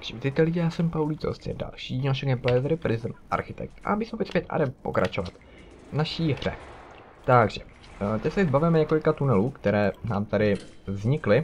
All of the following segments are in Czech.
Vítajte lidi, já jsem Paulítos, je další naše gameplay z Prison Architect a my jsme opět zpět a jdeme pokračovat v naší hře. Takže, teď se zbavíme několika tunelů, které nám tady vznikly.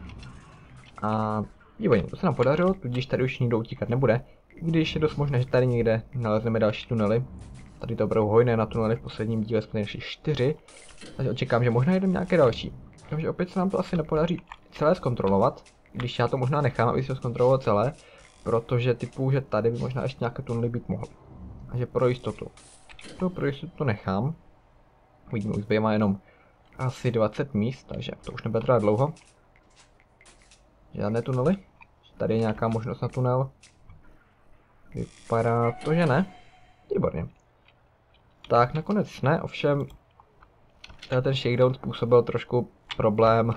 A výborně, to se nám podařilo, tudíž tady už nikdo utíkat nebude, i když je dost možné, že tady někde nalezneme další tunely. Tady to opravdu hojné na tunely, v posledním díle jsme našli 4, takže očekám, že možná jdeme nějaké další. Takže opět se nám to asi nepodaří celé zkontrolovat, když já to možná nechám, aby se zkontroloval celé, protože typu, že tady by možná ještě nějaké tunely být mohly. Takže pro jistotu. Pro jistotu nechám. Uvidíme, už zbývá jenom asi 20 míst, takže to už nebude trvat dlouho. Žádné tunely. Tady je nějaká možnost na tunel. Vypadá to, že ne. Výborně. Tak nakonec ne, ovšem ten shakedown způsobil trošku problém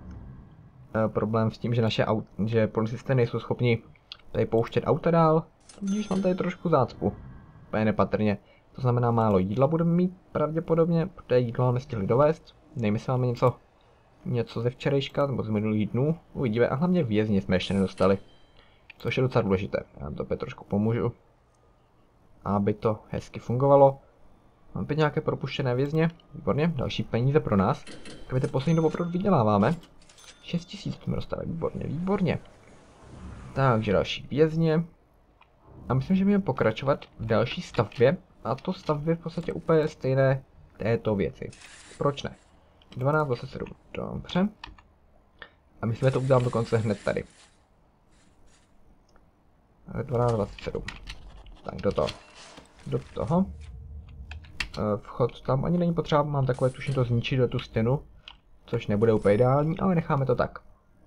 s tím, že že policisté nejsou schopni tady pouštět auta dál, tudíž mám tady trošku zácpu. Úplně nepatrně. To znamená, málo jídla budeme mít pravděpodobně, protože jídlo nám nestihli dovést. Nejmysláme něco ze včerejška nebo z minulých dnů. Uvidíme, a hlavně vězně jsme ještě nedostali. Což je docela důležité. Já vám to opět trošku pomůžu, aby to hezky fungovalo. Mám opět nějaké propuštěné vězně. Výborně, další peníze pro nás. Kdyby poslední dobu opravdu vyděláváme. 6000 jsme dostali, výborně, výborně. Takže další vězně. A myslím, že budeme pokračovat v další stavbě. A to stavbě v podstatě úplně stejné této věci. Proč ne? 12:27, dobře. A myslím, že to udělám dokonce hned tady. 12:27. Tak do toho. Do toho. Vchod tam ani není potřeba, mám takové tuším to zničit do tu stěnu. Což nebude úplně ideální, ale necháme to tak.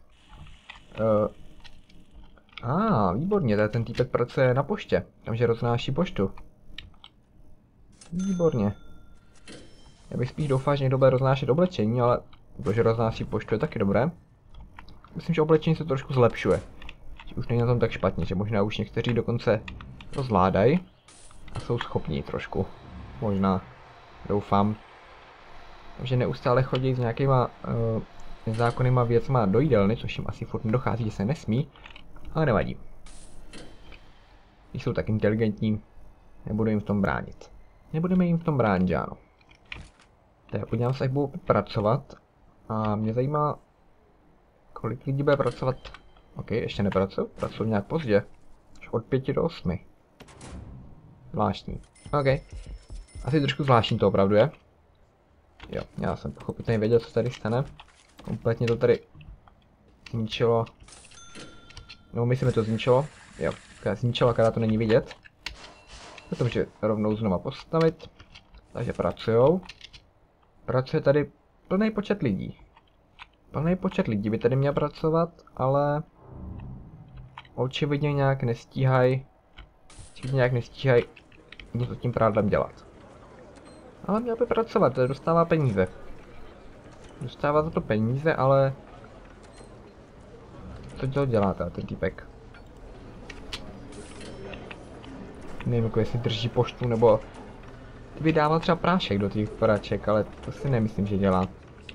Výborně, tady ten týpek pracuje na poště, takže roznáší poštu. Výborně. Já bych spíš doufal, že někdo bude roznášet oblečení, ale to, že roznáší poštu je taky dobré. Myslím, že oblečení se trošku zlepšuje. Že už není na tom tak špatně, že možná už někteří dokonce to zvládají a jsou schopní trošku. Možná, doufám. Takže neustále chodí s nějakýma nezákonnýma věcma do jídelny, což jim asi furt nedochází, že se nesmí, ale nevadí. Když jsou tak inteligentní, nebudu jim v tom bránit. Nebudeme jim v tom bránit, že ano. Tak podívám se, jak budou pracovat. A mě zajímá, kolik lidí bude pracovat. Ok, ještě nepracují, pracují nějak pozdě. Až od 5 do 8. Zvláštní. Ok. Asi trošku zvláštní to opravdu je. Jo, já jsem pochopitelně věděl, co tady stane. Kompletně to tady zničilo. No, myslím, že to zničilo. Jo, zničilo, akorát to není vidět. Potom, že rovnou znova postavit. Takže pracujou. Pracuje tady plný počet lidí. Plný počet lidí by tady měl pracovat, ale očividně nějak nestíhají. Něco s tím prádlem dělat. Ale měl by pracovat, dostává peníze. Dostává za to peníze, ale co to dělá ten týpek? Nevím, jako jestli drží poštu, nebo vydával třeba prášek do těch praček, ale to si nemyslím, že dělá.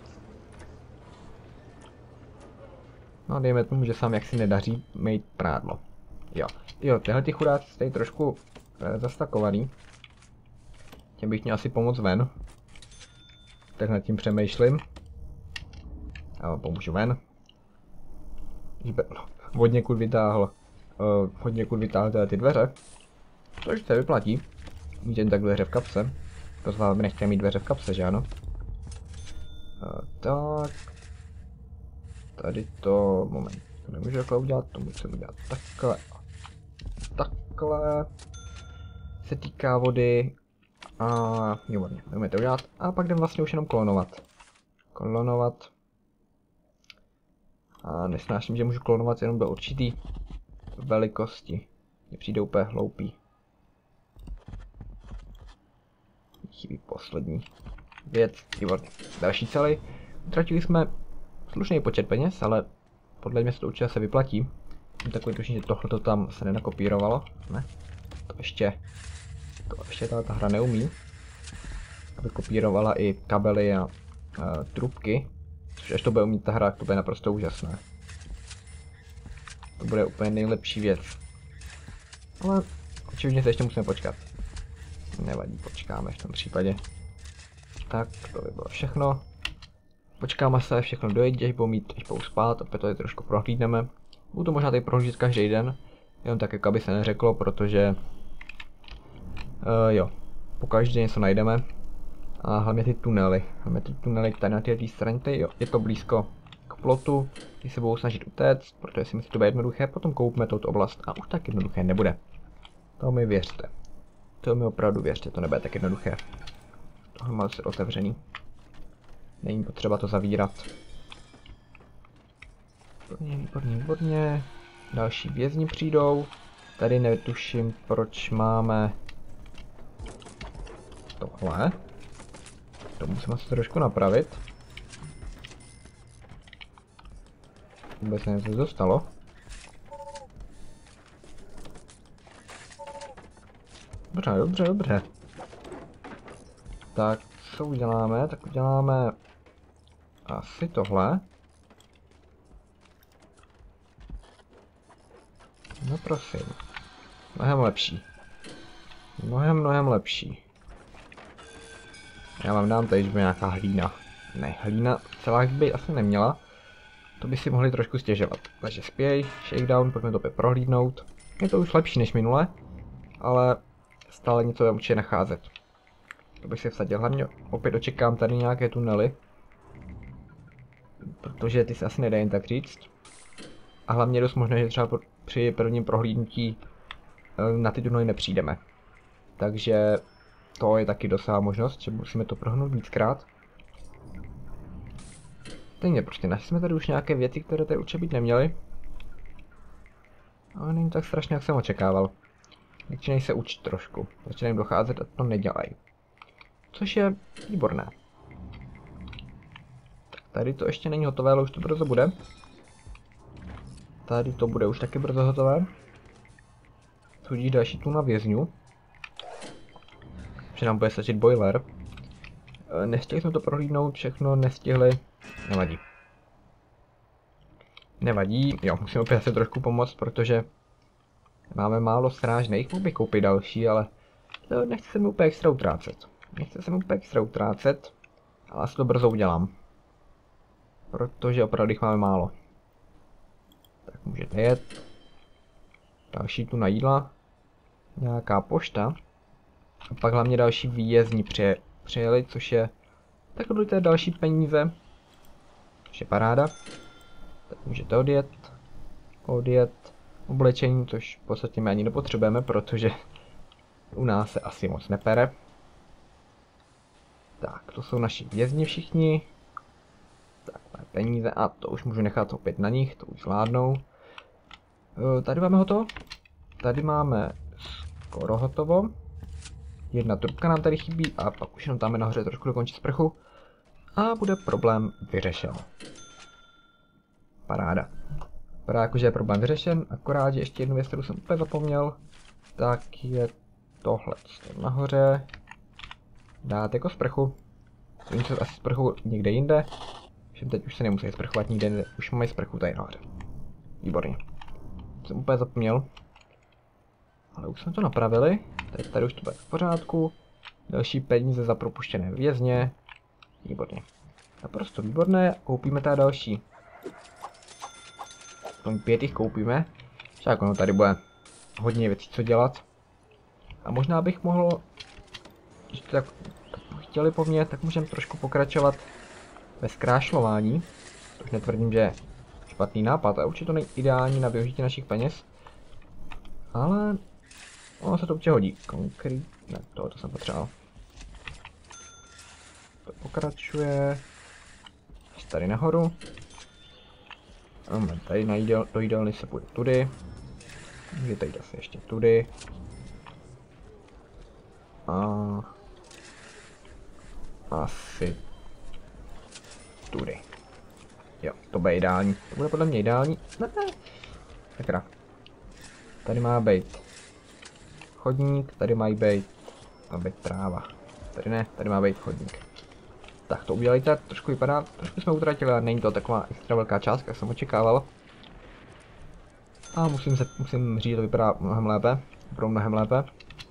No, dejme tomu, že sám jaksi nedaří mít prádlo. Jo, tyhle ty chudáci tady trošku zastakovaný. Těm bych měl asi pomoct ven. Tak nad tím přemýšlím. Já vám pomůžu ven. Hodněkud vytáhl ty dveře. Což se vyplatí. Mít jen tak dveře v kapse. To z vás by nechtěl mít dveře v kapse, že ano? Tak. Tady to, moment. To nemůžu takhle udělat, to musím udělat takhle. Takhle. Se týká vody. A výborně, jdeme to udělat. A pak jdeme vlastně už jenom klonovat. A nesnáším, že můžu klonovat jenom do určitý velikosti. Mně přijde úplně hloupý. Chybí poslední věc. Výborně. Další cely. Utratili jsme slušný počet peněz, ale podle mě se to určitě se vyplatí. Jsem takový tuším, že tohle tam se nenakopírovalo. Ne? To ještě ta hra neumí. Aby kopírovala i kabely a trubky. Což až to bude umít ta hra, to bude naprosto úžasné. To bude úplně nejlepší věc. Ale očividně se ještě musíme počkat. Nevadí, počkáme v tom případě. Tak, to by bylo všechno. Počkáme se, všechno dojde, až budou spát, opět to tady trošku prohlídneme. Budu to možná tady prohlížet každý den, jenom tak, jak aby se neřeklo, protože jo, pokaždé něco najdeme. A hlavně ty tunely, tady na té straně, jo, je to blízko k plotu, ty se budou snažit utéct, protože si myslím, že to bude jednoduché, potom koupíme touto oblast a už tak jednoduché nebude. To mi věřte. To mi opravdu věřte, to nebude tak jednoduché. Tohle má se otevřený. Není potřeba to zavírat. Výborně. Další vězni přijdou. Tady netuším, proč máme tohle. To musíme se trošku napravit. Vůbec nevím, co se dostalo. Dobře. Tak, co uděláme? Tak uděláme asi tohle. No prosím. Mnohem lepší. Mnohem lepší. Já vám dám tady, že by nějaká hlína. Ne, hlína celá by asi neměla. To by si mohli trošku stěžovat. Takže spěj, shakedown, pojďme to opět prohlídnout. Je to už lepší než minule, ale stále něco tam určitě nacházet. To bych si vsadil. Hlavně opět očekám tady nějaké tunely. Protože ty se asi nedají jen tak říct. A hlavně je dost možné, že třeba při prvním prohlídnutí na ty tunely nepřijdeme. Takže to je taky docela možnost, že musíme to prohnout víckrát. Stejně prostě našli jsme tady už nějaké věci, které tady určitě být neměly. Ale není tak strašně, jak jsem očekával. Začínají se učit trošku. Začínají docházet a to nedělají. Což je výborné. Tak tady to ještě není hotové, ale už to brzo bude. Tady to bude už taky brzo hotové. Tudíž další tu na vězňu. Že nám bude stačit boiler. Nestihli jsme to prohlídnout, všechno nestihli. Nevadí, jo, musím opět se trošku pomoct, protože máme málo strážných, mohl bych koupit další, ale to nechci se mi úplně extra utrácet. Ale asi to brzo udělám. Protože opravdu jich máme málo. Tak můžete jet. Další tu na jídla. Nějaká pošta. A pak hlavně další výjezdní přijeli, což je takové to je další peníze. Což je paráda. Tak můžete odjet. Oblečení, což v podstatě my ani nepotřebujeme, protože u nás se asi moc nepere. Tak, to jsou naši vězni všichni. Tak, máme peníze a to už můžu nechat opět na nich, to už zvládnou. Tady máme hotovo. Tady máme skoro hotovo. Jedna trubka nám tady chybí a pak už jenom dáme nahoře trošku dokončit sprchu. A bude problém vyřešen. Paráda. Vypadá jako, že je problém vyřešen, akorát, že ještě jednu věc, kterou jsem úplně zapomněl, tak je tohle nahoře. Dát jako sprchu. Oni se asi sprchu někde jinde. Všem teď už se nemusí sprchovat nikde jinde, už máme sprchu tady nahoře. Výborně. Jsem úplně zapomněl. Ale už jsme to napravili. Teď tady už to bude v pořádku. Další peníze za propuštěné vězně. Výborně. Naprosto výborné. Koupíme tady další. Tom 5 jich koupíme. Však ono tady bude hodně věcí co dělat. A možná bych mohl, když to tak chtěli po mně, tak můžeme trošku pokračovat ve zkrášlování. Už netvrdím, že je špatný nápad a určitě to není ideální na využití našich peněz. Ale ono se to určitě hodí. Ne, to jsem potřeboval. To pokračuje. Tady nahoru. Tady do jídelny se půjde tudy. Může tady asi ještě tudy. A asi tudy. Jo, to bude ideální. To bude podle mě ideální. Ne. Sakra. Tady má být chodník, tady má být tráva. Tady ne, tady má být chodník. Tak to udělejte, trošku vypadá, trošku jsme utratili, ale není to taková extra velká částka, jak jsem očekával. A musím říct, že to vypadá mnohem lépe. Pro mnohem lépe.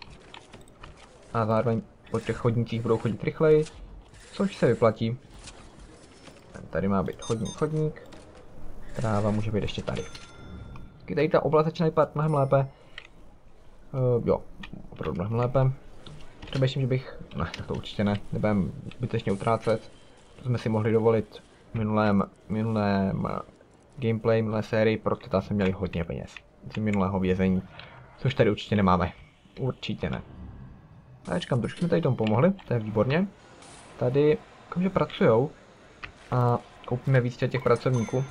A zároveň po těch chodnících budou chodit rychleji, což se vyplatí. Tady má být chodník. Tráva může být ještě tady. Tady ta oblast začíná vypadat mnohem lépe. Jo, opravdu mnohem lépe. Přemýšlím, že bych... Ne, tak to určitě ne. Nebudem zbytečně utrácet. To jsme si mohli dovolit v minulém gameplay, minulé sérii, protože tam jsme měli hodně peněz. Z minulého vězení. Což tady určitě nemáme. Určitě ne. A čekám, trošku jsme tady tomu pomohli, to je výborně. Tady, jakože pracujou. A koupíme víc těch pracovníků.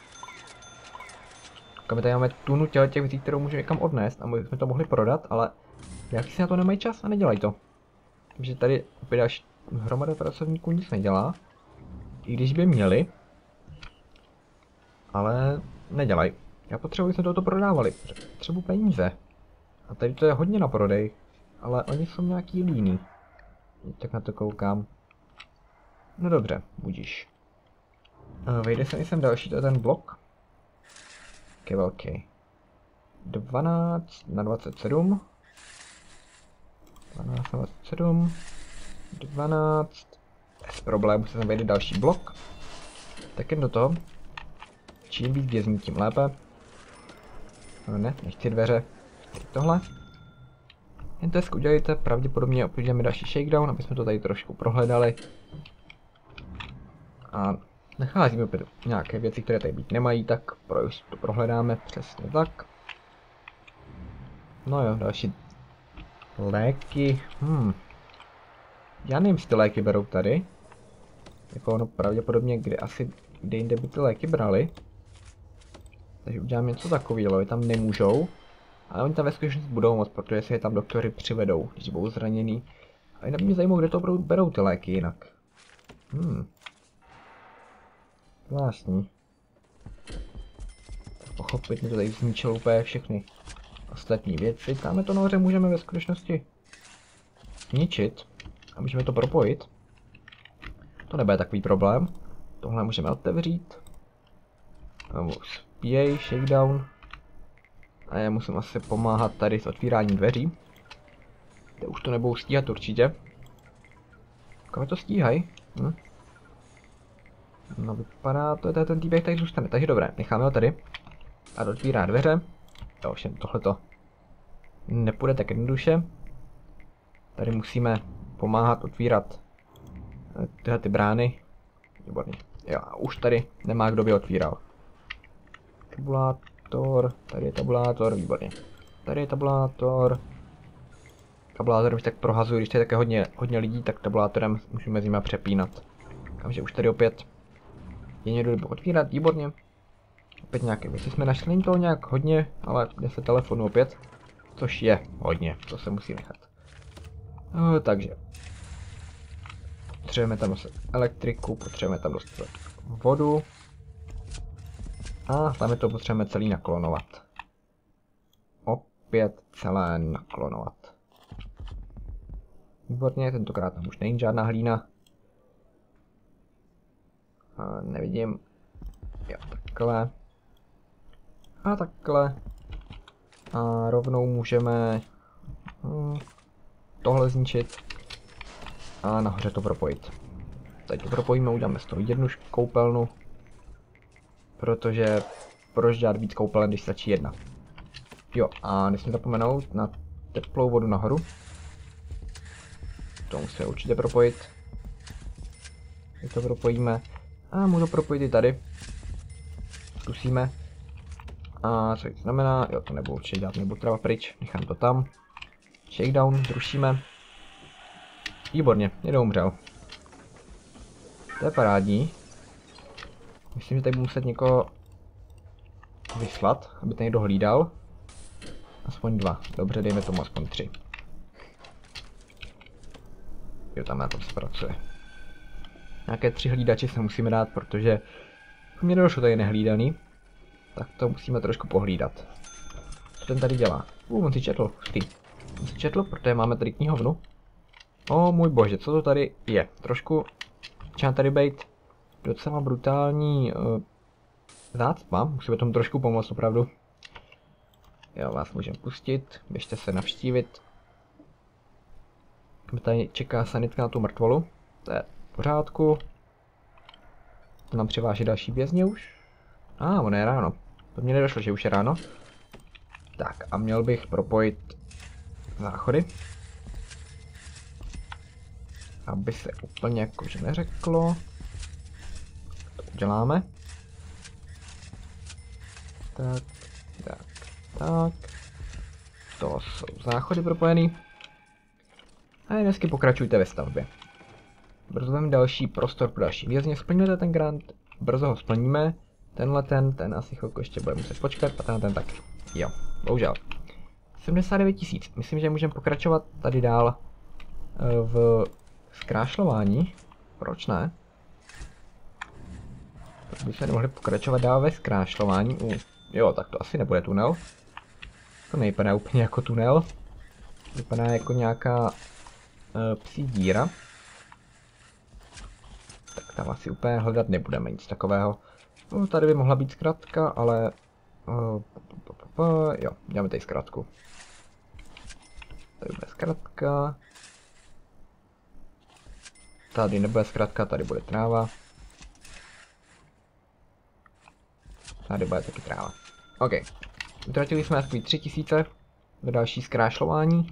My tady máme tunu těch věcí, kterou můžeme někam odnést a my jsme to mohli prodat, ale jak si na to nemají čas a nedělají to. Takže tady opět až hromada pracovníků nic nedělá. I když by měli. Ale nedělají. Já potřebuji, aby jsme toto prodávali. Potřebuji peníze. A tady to je hodně na prodej. Ale oni jsou nějaký líní. Tak na to koukám. No dobře, budíš. Vejde se mi sem další, to je ten blok. Jak je velký. 12 na 27. 12 na 27. 12. Bez problému se sem vejde další blok. Tak jen do toho. Čím víc vězní, tím lépe. No ne, nechci dveře. Chci tohle. Jen tesk udělejte, pravděpodobně uděláme další shakedown, aby jsme to tady trošku prohledali. A nacházíme opět nějaké věci, které tady být nemají, tak to prohledáme přesně tak. No jo, další léky. Já nevím, jestli ty léky berou tady. Jako ono pravděpodobně, kde jinde by ty léky brali. Takže udělám něco takového, je tam nemůžou. Ale oni tam ve skutečnosti budou moc, protože si je tam doktory přivedou, když budou zraněný. A jinak mě zajímá, kde to berou ty léky jinak. Zvláštní. Pochopit, mě to tady zničilo úplně všechny ostatní věci. Tamhle to nahoře můžeme ve skutečnosti zničit. A můžeme to propojit. To nebude takový problém. Tohle můžeme otevřít. Spíjej, shakedown. A já musím asi pomáhat tady s otvíráním dveří. Teď už to nebudou stíhat určitě. Kam to stíhají? No vypadá to, ten týběh tady zůstane, takže dobré, necháme ho tady. A otvírá dveře. Jo, ovšem tohleto nepůjde tak jednoduše. Tady musíme pomáhat otvírat tyhle ty brány. Výborně. Jo, a už tady nemá kdo by otvíral. Tabulátor, tady je tabulátor, výborně. Tady je tabulátor. Tabulátorem si tak prohazuju, když tady je také hodně lidí, tak tabulátorem můžeme mezi nimi přepínat. Takže už tady opět je někdo kdo otvírat, výborně. Opět nějaké věci jsme našli, není toho nějak hodně, ale 10 telefonů opět. Což je hodně, to se musí nechat. Takže. Potřebujeme tam dostat elektriku, potřebujeme tam dostat vodu. A tam to potřebujeme celý naklonovat. Opět celé naklonovat. Výborně, tentokrát tam už není žádná hlína. Nevidím. Jo, takhle. A takhle. A rovnou můžeme tohle zničit. A nahoře to propojit. Teď to propojíme, uděláme z toho jednu koupelnu. Protože proč dělat víc koupelen, když stačí jedna. Jo, a nesmím zapomenout na teplou vodu nahoru. To musíme určitě propojit. Teď to propojíme. A můžu propojit i tady. Zkusíme. A co to znamená? Jo, to nebudu určitě dělat, nebudu trava pryč, nechám to tam. Shakedown, zrušíme. Výborně, někdo umřel. To je parádní. Myslím, že tady budu muset někoho vyslat, aby to někdo hlídal. Aspoň 2. Dobře, dejme tomu aspoň 3. Jo, tam na tom se pracuje. Nějaké 3 hlídače se musíme dát, protože mě nedošlo tady nehlídaný. Tak to musíme trošku pohlídat. Co ten tady dělá? On si četl, hustý. On si četl, protože máme tady knihovnu. O můj bože, co to tady je? Trošku začíná tady být docela brutální zácpa. Musíme tomu trošku pomoct opravdu. Jo, vás můžeme pustit, běžte se navštívit. Tady čeká sanitka na tu mrtvolu, to je v pořádku. To nám přiváží další vězně už. Ono je ráno. To mě nedošlo, že už je ráno. Tak a měl bych propojit záchody. Aby se úplně jakože neřeklo. To uděláme. Tak. To jsou záchody propojený. A dnesky pokračujte ve stavbě. Brzo máme další prostor pro další vězně. Splňujete ten grant, brzo ho splníme. Ten asi chvilku ještě bude muset počkat a ten taky. Jo, bohužel. 79 000. Myslím, že můžeme pokračovat tady dál v zkrášlování. Proč ne? Proč bychom nemohli pokračovat dál ve zkrášlování? Jo, tak to asi nebude tunel. To nevypadá úplně jako tunel. Vypadá jako nějaká psí díra. Tak tam asi úplně hledat nebudeme, nic takového. Tady by mohla být zkratka, ale... jo, děláme tady zkratku. Tady bude zkratka. Tady nebude zkratka, tady bude tráva. Tady bude taky tráva. OK. Utratili jsme asi 3000 do další zkrášlování.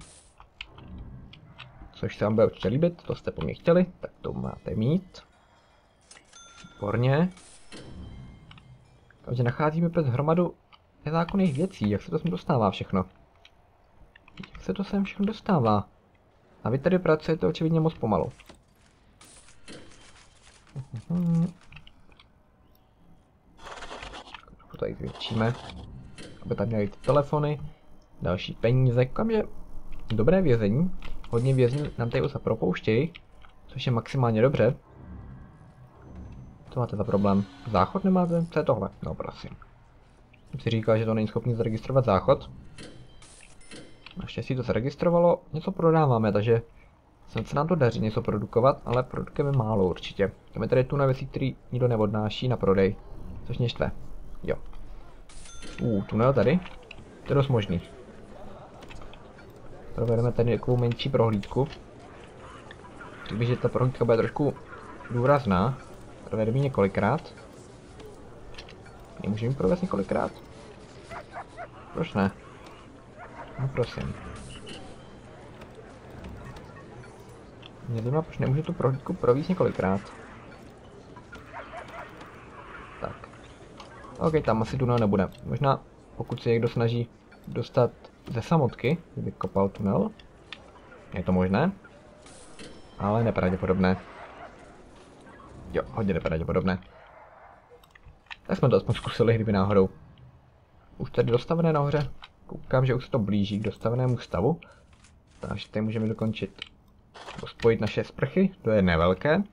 Což se vám bude určitě líbit, to jste po mně chtěli, tak to máte mít. Výborně. Takže nacházíme přes hromadu nezákonných věcí, jak se to sem dostává všechno. Jak se to sem všechno dostává? A vy tady pracujete očividně moc pomalu. To tady zvětšíme, aby tam měli ty telefony, další peníze, kamže dobré vězení. Hodně vězní nám tady už propouštějí, což je maximálně dobře. Co máte za problém? Záchod nemáte? Co je tohle? No prosím. Jsem si říkal, že to není schopný zaregistrovat záchod. Naštěstí to zaregistrovalo, něco prodáváme, takže se nám to daří něco produkovat, ale produkujeme málo určitě. Máme tady tu na věci, který nikdo neodnáší na prodej, což mě štve. Jo. Tunel tady. To je dost možný. Provedeme tady takovou menší prohlídku. Řekl bych, že ta prohlídka bude trošku důrazná. Provedeme ji několikrát. Nemůžeme ji provést několikrát? Proč ne? No prosím. Mě zajímá, proč nemůžu tu prohlídku provést několikrát. Tak. OK, tam asi tunel nebude. Možná, pokud se někdo snaží dostat ze samotky, kdyby kopal tunel. Je to možné. Ale nepravděpodobné. Jo, hodně nepravděpodobné. Tak jsme to aspoň zkusili, kdyby náhodou. Už tady dostavené nahoře. Koukám, že už se to blíží k dostavenému stavu. Takže tady můžeme dokončit. Spojit naše sprchy do jedné velké.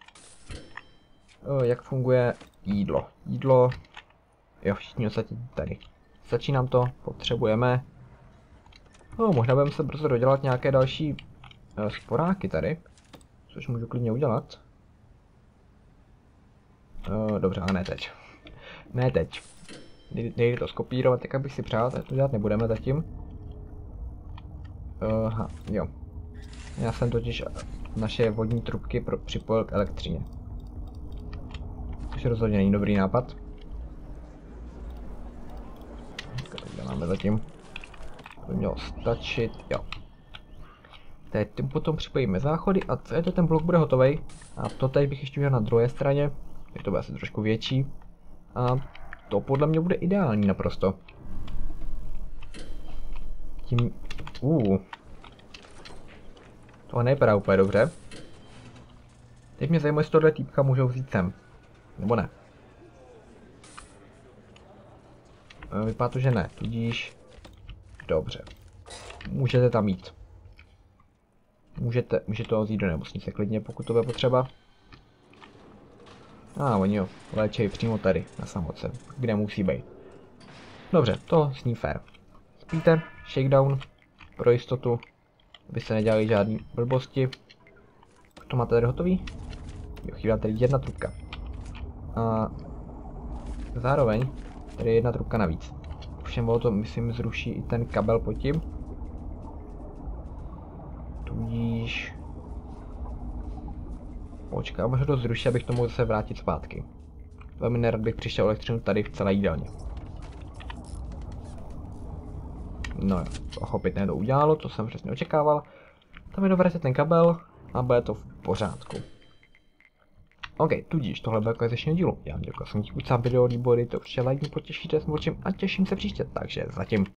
Jak funguje jídlo? Jídlo... Jo, všichni ostatní tady. Stačí nám to, potřebujeme. Možná budeme se brzo dodělat nějaké další sporáky tady. Což můžu klidně udělat. Dobře, ale ne teď. Ne teď. Nejde to skopírovat, tak abych si přál, tak to dělat nebudeme zatím. Jo. Já jsem totiž naše vodní trubky připojil k elektřině. Což rozhodně není dobrý nápad. Tak děláme zatím. To by mělo stačit, jo. Teď tím potom připojíme záchody a co je to, ten blok bude hotový. A to teď bych ještě udělal na druhé straně, takže to bude asi trošku větší. A to podle mě bude ideální naprosto. Tím... Tohle nevypadá úplně dobře. Teď mě zajímá, jestli tohle týpka můžou vzít sem. Nebo ne. Vypadá to, že ne, tudíž... Dobře. Můžete tam jít. Můžete ho vzít do nemocnice klidně, pokud to bude potřeba. Oni jo, léčej přímo tady, na samotce, kde musí být. Dobře, to zní fair. Spíte, shakedown, pro jistotu, abyste nedělali žádný blbosti. To máte tady hotový? Jo, chybí tady jedna trubka. A zároveň tady je jedna trubka navíc. Ovšem to myslím zruší i ten kabel pod tím. Tudíž... Počkej, možná to zruší, abych to mohl se vrátit zpátky. Velmi nerad bych přišel elektřinu tady v celé jídelně. No jo, pochopitelně to udělalo, to jsem přesně očekával. Tam je dovrátit ten kabel a bude to v pořádku. OK, tudíž tohle bylo jako z dnešního dílu. Já vám děkuji, jsem díky za video, líbily, to určitě like, potěšíte s močím a těším se příště, takže zatím.